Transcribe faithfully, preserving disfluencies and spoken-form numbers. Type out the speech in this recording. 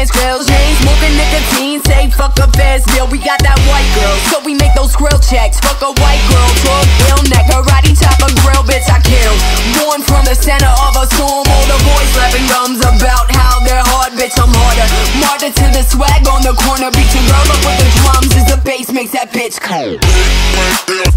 hands, grill, chain, smoking nicotine, say fuck a fast meal. We got that white girl, so we make those grill checks. Fuck a white girl, talk ill neck, karate chop a grill, bitch I kill. Born from the center of a storm, all the boys slapping gums about how they're hard, bitch I'm harder. Martyr to the swag on the corner, beat your girl up with the drums as the bass makes that bitch cold.